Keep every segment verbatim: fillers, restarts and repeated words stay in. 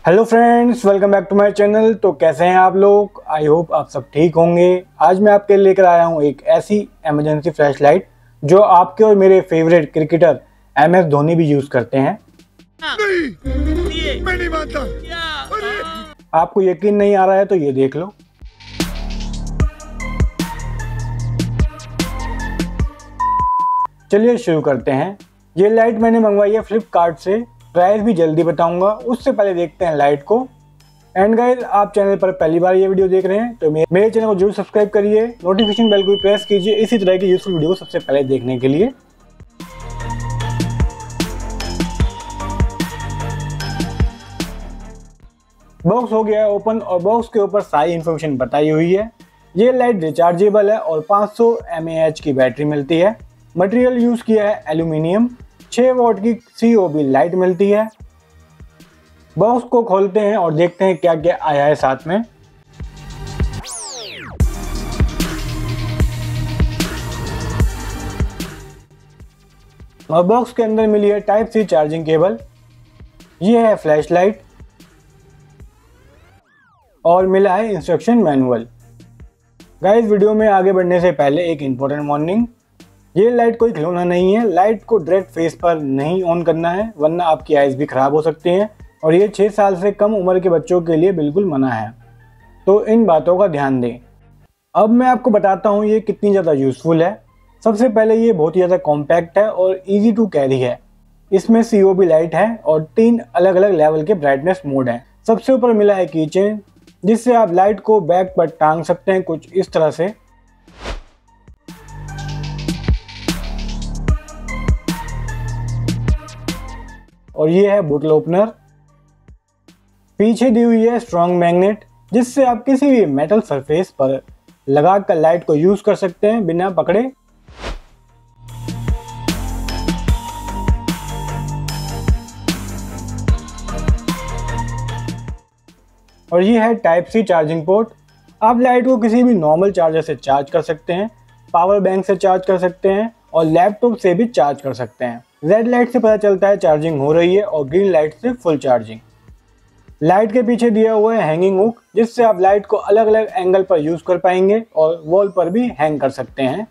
Hello friends, welcome back to my channel. तो कैसे हैं आप लोग? आई होप आप सब ठीक होंगे। आज मैं आपके लिए लेकर आया हूं एक ऐसी इमरजेंसी फ्लैश लाइट जो आपके और मेरे favourite cricketer M S Dhoni भी यूज करते हैं। नहीं, मैं नहीं मानता। आपको यकीन नहीं आ रहा है तो ये देख लो। चलिए शुरू करते हैं। ये लाइट मैंने मंगवाई है फ्लिपकार्ट से। प्राइस भी जल्दी बताऊंगा, उससे पहले देखते हैं लाइट को। एंड गाइस, आप चैनल पर पहली बार ये वीडियो देख रहे हैं तो मेरे चैनल को जरूर सब्सक्राइब करिए, नोटिफिकेशन बेल को भी प्रेस कीजिए इसी तरह की यूजफुल वीडियो सबसे पहले देखने के लिए। बॉक्स हो गया है ओपन और बॉक्स के ऊपर सारी इन्फॉर्मेशन बताई हुई है। ये लाइट रिचार्जेबल है और पाँच सौ एम ए एच की बैटरी मिलती है। मटेरियल यूज किया है एल्यूमिनियम। छह वॉट की सी ओ बी लाइट मिलती है। बॉक्स को खोलते हैं और देखते हैं क्या क्या आया है साथ में। और बॉक्स के अंदर मिली है टाइप सी चार्जिंग केबल। ये है फ्लैश लाइट और मिला है इंस्ट्रक्शन मैनुअल। गाइस, वीडियो में आगे बढ़ने से पहले एक इंपॉर्टेंट वार्निंग। ये लाइट कोई खिलौना नहीं है। लाइट को डायरेक्ट फेस पर नहीं ऑन करना है वरना आपकी आइज भी खराब हो सकती हैं और ये छः साल से कम उम्र के बच्चों के लिए बिल्कुल मना है, तो इन बातों का ध्यान दें। अब मैं आपको बताता हूँ ये कितनी ज़्यादा यूज़फुल है। सबसे पहले ये बहुत ही ज़्यादा कॉम्पैक्ट है और इजी टू कैरी है। इसमें सी ओ बी लाइट है और तीन अलग अलग लेवल के ब्राइटनेस मोड हैं। सबसे ऊपर मिला है की चेन, जिससे आप लाइट को बैक पर टांग सकते हैं कुछ इस तरह से। और ये है बोतल ओपनर। पीछे दी हुई है स्ट्रॉन्ग मैग्नेट, जिससे आप किसी भी मेटल सरफेस पर लगाकर लाइट को यूज कर सकते हैं बिना पकड़े। और ये है टाइप सी चार्जिंग पोर्ट। आप लाइट को किसी भी नॉर्मल चार्जर से चार्ज कर सकते हैं, पावर बैंक से चार्ज कर सकते हैं और लैपटॉप से भी चार्ज कर सकते हैं। रेड लाइट से पता चलता है चार्जिंग हो रही है और ग्रीन लाइट से फुल चार्जिंग। लाइट के पीछे दिया हुआ है हैंगिंग हुक, जिससे आप लाइट को अलग अलग एंगल पर यूज कर पाएंगे और वॉल पर भी हैंग कर सकते हैं।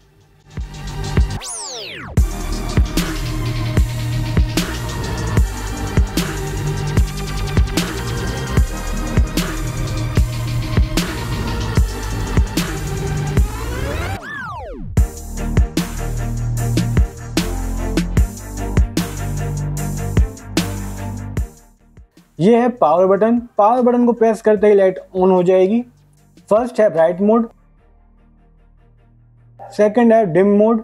ये है पावर बटन। पावर बटन को प्रेस करते ही लाइट ऑन हो जाएगी। फर्स्ट है ब्राइट मोड, सेकंड है डिम मोड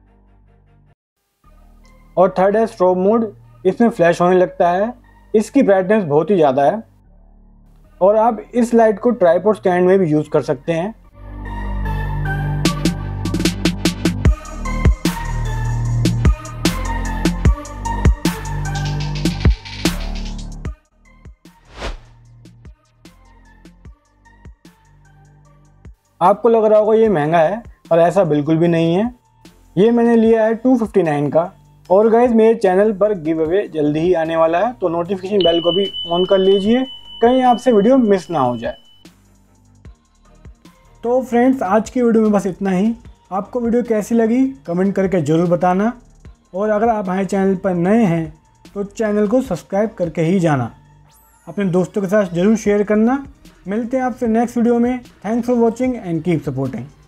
और थर्ड है स्ट्रोब मोड। इसमें फ्लैश होने लगता है। इसकी ब्राइटनेस बहुत ही ज़्यादा है और आप इस लाइट को ट्राइपॉड स्टैंड में भी यूज़ कर सकते हैं। आपको लग रहा होगा ये महंगा है, और ऐसा बिल्कुल भी नहीं है। ये मैंने लिया है टू फिफ्टी नाइन का। और गाइज, मेरे चैनल पर गिव अवे जल्दी ही आने वाला है, तो नोटिफिकेशन बेल को भी ऑन कर लीजिए, कहीं आपसे वीडियो मिस ना हो जाए। तो फ्रेंड्स, आज की वीडियो में बस इतना ही। आपको वीडियो कैसी लगी कमेंट करके ज़रूर बताना, और अगर आप हमारे चैनल पर नए हैं तो चैनल को सब्सक्राइब करके ही जाना। अपने दोस्तों के साथ ज़रूर शेयर करना। मिलते हैं आपसे नेक्स्ट वीडियो में। Thanks for watching and keep supporting.